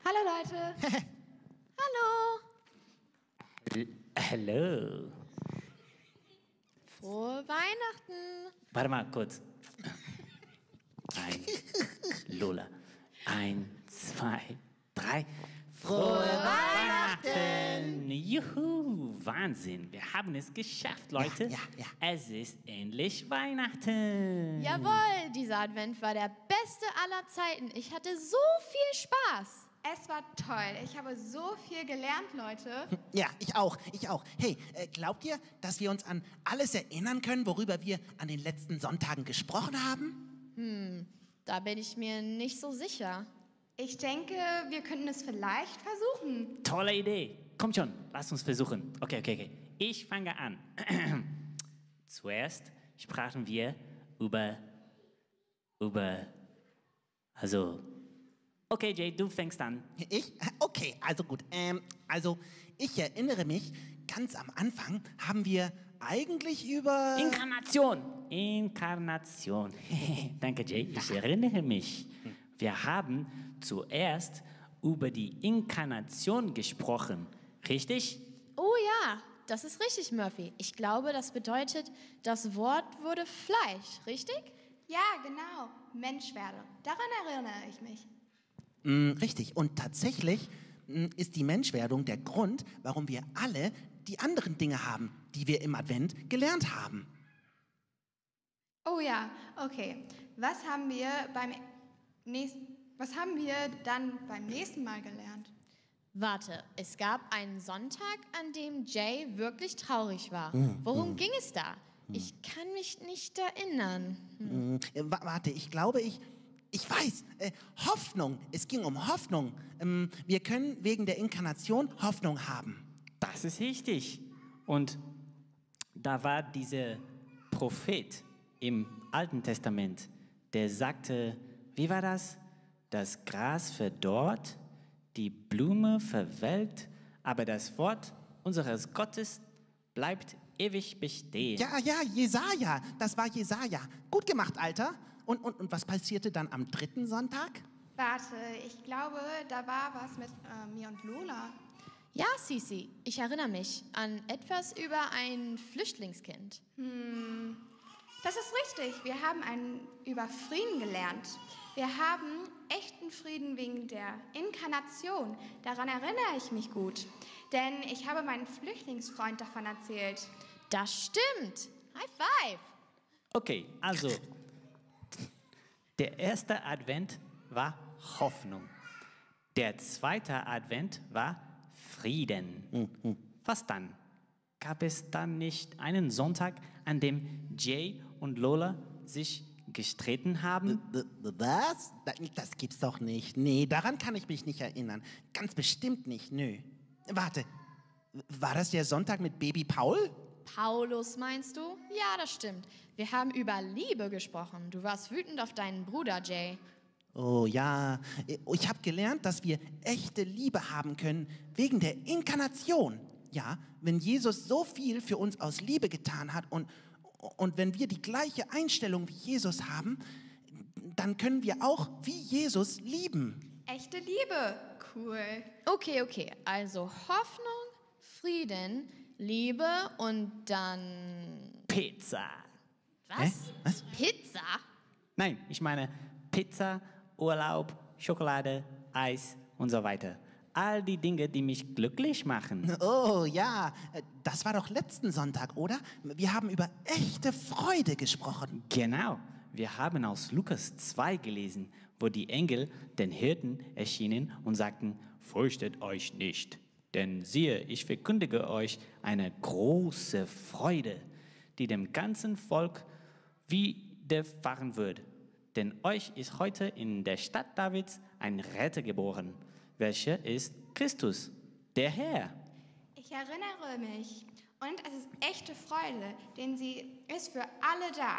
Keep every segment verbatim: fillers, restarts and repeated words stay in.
Hallo Leute. Hallo. L Hallo. Frohe Weihnachten. Warte mal kurz. Ein, Lola. Ein, zwei, drei. Frohe Weihnachten! Juhu, Wahnsinn. Wir haben es geschafft, Leute. Ja, ja, ja. Es ist endlich Weihnachten. Jawohl, dieser Advent war der beste aller Zeiten. Ich hatte so viel Spaß. Es war toll. Ich habe so viel gelernt, Leute. Ja, ich auch, ich auch. Hey, äh, glaubt ihr, dass wir uns an alles erinnern können, worüber wir an den letzten Sonntagen gesprochen haben? Hm, da bin ich mir nicht so sicher. Ich denke, wir könnten es vielleicht versuchen. Tolle Idee. Kommt schon, lasst uns versuchen. Okay, okay, okay. Ich fange an. Zuerst sprachen wir über, über, also, okay, Jay, du fängst an. Ich? Okay, also gut. Ähm, also, ich erinnere mich, ganz am Anfang haben wir eigentlich über... Inkarnation. Inkarnation. Danke, Jay. Ich erinnere mich. Wir haben zuerst über die Inkarnation gesprochen. Richtig? Oh ja, das ist richtig, Murphy. Ich glaube, das bedeutet, das Wort wurde Fleisch, richtig? Ja, genau. Mensch werde. Daran erinnere ich mich. Mm, richtig. Und tatsächlich mm, ist die Menschwerdung der Grund, warum wir alle die anderen Dinge haben, die wir im Advent gelernt haben. Oh ja, okay. Was haben wir beim nächsten, was haben wir dann beim nächsten Mal gelernt? Warte, es gab einen Sonntag, an dem Jay wirklich traurig war. Hm, Worum hm. ging es da? Ich kann mich nicht erinnern. Mm, äh, wa- warte, ich glaube, ich... Ich weiß, äh, Hoffnung. Es ging um Hoffnung. Ähm, wir können wegen der Inkarnation Hoffnung haben. Das ist richtig. Und da war dieser Prophet im Alten Testament, der sagte, wie war das? Das Gras verdorrt, die Blume verwelkt, aber das Wort unseres Gottes bleibt ewig bestehen. Ja, ja, Jesaja. Das war Jesaja. Gut gemacht, Alter. Und, und, und was passierte dann am dritten Sonntag? Warte, ich glaube, da war was mit äh, mir und Lola. Ja, Sisi, ich erinnere mich an etwas über ein Flüchtlingskind. Hm, das ist richtig. Wir haben einen, über Frieden gelernt. Wir haben echten Frieden wegen der Inkarnation. Daran erinnere ich mich gut. Denn ich habe meinem Flüchtlingsfreund davon erzählt. Das stimmt. High five. Okay, also, der erste Advent war Hoffnung. Der zweite Advent war Frieden. Mhm. Was dann? Gab es dann nicht einen Sonntag, an dem Jay und Lola sich gestritten haben? B- b- Was? Da- Das gibt's doch nicht. Nee, daran kann ich mich nicht erinnern. Ganz bestimmt nicht, nö. Warte, war das der Sonntag mit Baby Paul? Paulus, meinst du? Ja, das stimmt. Wir haben über Liebe gesprochen. Du warst wütend auf deinen Bruder, Jay. Oh ja, ich habe gelernt, dass wir echte Liebe haben können wegen der Inkarnation. Ja, wenn Jesus so viel für uns aus Liebe getan hat und, und wenn wir die gleiche Einstellung wie Jesus haben, dann können wir auch wie Jesus lieben. Echte Liebe. Cool. Okay, okay. Also Hoffnung, Frieden, Liebe und dann... Pizza. Was? Hä? Was? Pizza? Nein, ich meine Pizza, Urlaub, Schokolade, Eis und so weiter. All die Dinge, die mich glücklich machen. Oh ja, das war doch letzten Sonntag, oder? Wir haben über echte Freude gesprochen. Genau. Wir haben aus Lukas zwei gelesen, wo die Engel den Hirten erschienen und sagten, fürchtet euch nicht, denn siehe, ich verkündige euch eine große Freude, die dem ganzen Volk widerfahren wird. Denn euch ist heute in der Stadt Davids ein Retter geboren, welcher ist Christus, der Herr. Ich erinnere mich. Und es ist echte Freude, denn sie ist für alle da.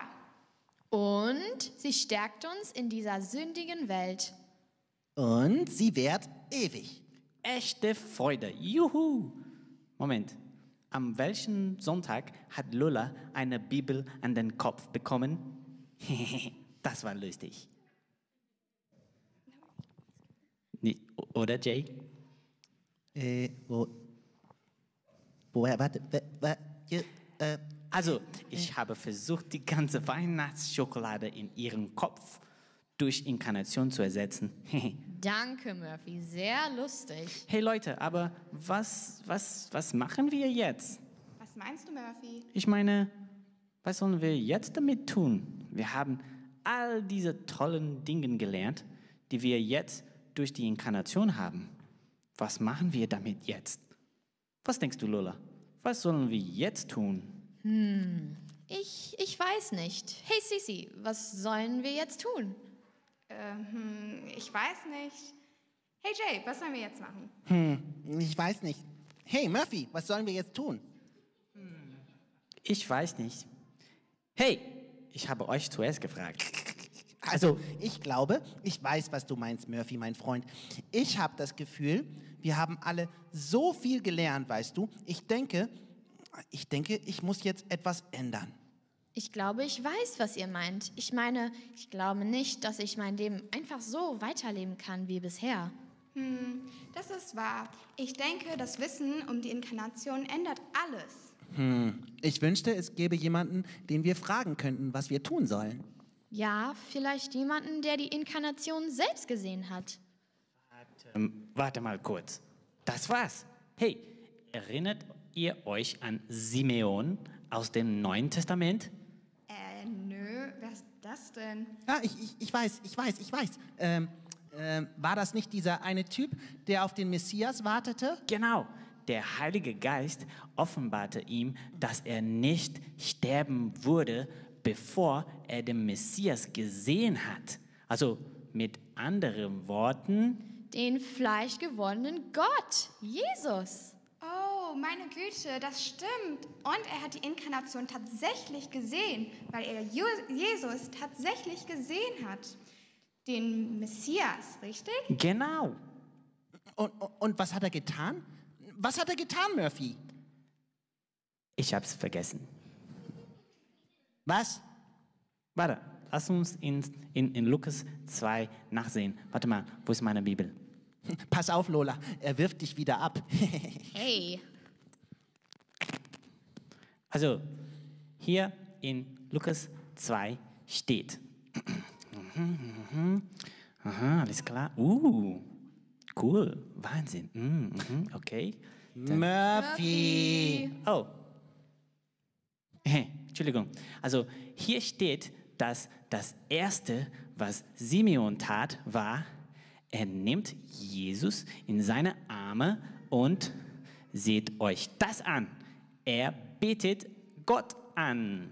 Und sie stärkt uns in dieser sündigen Welt. Und sie währt ewig. Echte Freude, juhu! Moment, am welchen Sonntag hat Lola eine Bibel an den Kopf bekommen? Das war lustig. Nie- Oder Jay? Äh, wo, woher, warte, wa- wa- je- äh, Also, ich habe versucht, die ganze Weihnachtsschokolade in ihrem Kopf durch Inkarnation zu ersetzen. Danke, Murphy. Sehr lustig. Hey Leute, aber was, was, was machen wir jetzt? Was meinst du, Murphy? Ich meine, was sollen wir jetzt damit tun? Wir haben all diese tollen Dinge gelernt, die wir jetzt durch die Inkarnation haben. Was machen wir damit jetzt? Was denkst du, Lola? Was sollen wir jetzt tun? Ich, ich weiß nicht. Hey, Sisi, was sollen wir jetzt tun? Ähm, ich weiß nicht. Hey Jay, was sollen wir jetzt machen? hm, ich weiß nicht. Hey, Murphy, was sollen wir jetzt tun? Ich weiß nicht. Hey, ich habe euch zuerst gefragt. Also, ich glaube, ich weiß, was du meinst, Murphy, mein Freund. Ich habe das Gefühl, wir haben alle so viel gelernt, weißt du. Ich denke, ich denke, ich muss jetzt etwas ändern. Ich glaube, ich weiß, was ihr meint. Ich meine, ich glaube nicht, dass ich mein Leben einfach so weiterleben kann wie bisher. Hm, das ist wahr. Ich denke, das Wissen um die Inkarnation ändert alles. Hm, ich wünschte, es gäbe jemanden, den wir fragen könnten, was wir tun sollen. Ja, vielleicht jemanden, der die Inkarnation selbst gesehen hat. Ähm, warte mal kurz. Das war's. Hey, erinnert ihr euch an Simeon aus dem Neuen Testament? Äh, nö, wer ist das denn? Ja, ich, ich, ich weiß, ich weiß, ich weiß. Ähm, ähm, war das nicht dieser eine Typ, der auf den Messias wartete? Genau. Der Heilige Geist offenbarte ihm, dass er nicht sterben würde, bevor er den Messias gesehen hat. Also mit anderen Worten, Den fleischgewordenen Gott, Jesus. Oh, meine Güte, das stimmt. Und er hat die Inkarnation tatsächlich gesehen, weil er Ju- Jesus tatsächlich gesehen hat. Den Messias, richtig? genau. Und, und, und was hat er getan? Was hat er getan, Murphy? Ich hab's vergessen. Was? Warte, lass uns in, in, in Lukas zwei nachsehen. Warte mal, wo ist meine Bibel? Pass auf, Lola, er wirft dich wieder ab. Hey, Also, hier in Lukas zwei steht. Aha, alles klar. Uh, cool, Wahnsinn. Mm, mhm, okay. Murphy! Oh. Hey, Entschuldigung. Also, hier steht, dass das Erste, was Simeon tat, war, er nimmt Jesus in seine Arme und seht euch das an. Er betet Gott an.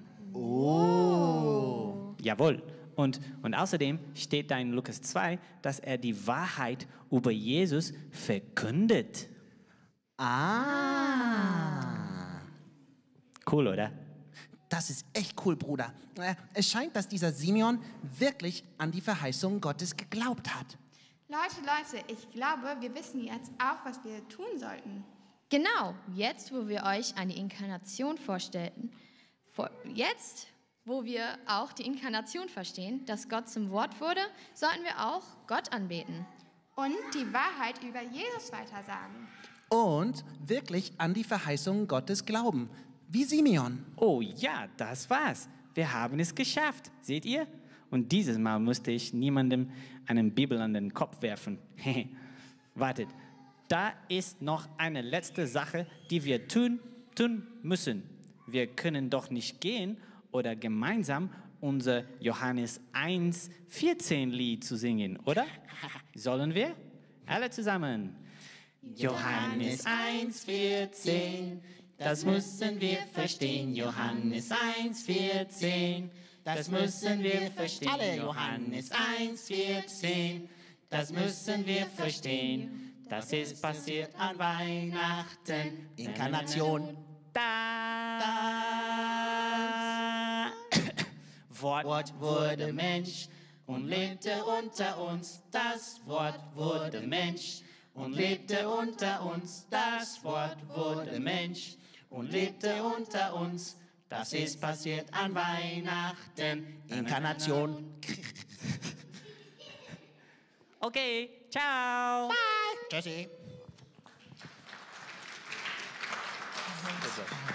Oh. Jawohl. Und, und außerdem steht da in Lukas zwei, dass er die Wahrheit über Jesus verkündet. Ah. Cool, oder? Das ist echt cool, Bruder. Äh, Es scheint, dass dieser Simeon wirklich an die Verheißung Gottes geglaubt hat. Leute, Leute, ich glaube, wir wissen jetzt auch, was wir tun sollten. genau, jetzt, wo wir euch eine Inkarnation vorstellten, vor, jetzt, wo wir auch die Inkarnation verstehen, dass Gott zum Wort wurde, sollten wir auch Gott anbeten. Und die Wahrheit über Jesus weitersagen. Und wirklich an die Verheißungen Gottes glauben. Wie Simeon. Oh ja, das war's. Wir haben es geschafft. Seht ihr? Und dieses Mal musste ich niemandem einen Bibel an den Kopf werfen. Wartet, da ist noch eine letzte Sache, die wir tun, tun müssen. Wir können doch nicht gehen oder gemeinsam unser Johannes eins vierzehn Lied zu singen, oder? Sollen wir? Alle zusammen. Johannes eins vierzehn, das müssen wir verstehen. Johannes eins vierzehn, das müssen wir verstehen. Alle. Johannes eins vierzehn, das müssen wir verstehen. Das ist passiert an Weihnachten. Inkarnation. Da. Wort, Wort wurde Mensch und lebte unter uns. Das Wort wurde Mensch und lebte unter uns. Das Wort wurde Mensch und lebte unter uns. Das ist passiert an Weihnachten. Inkarnation. Okay, ciao. Tschüssi.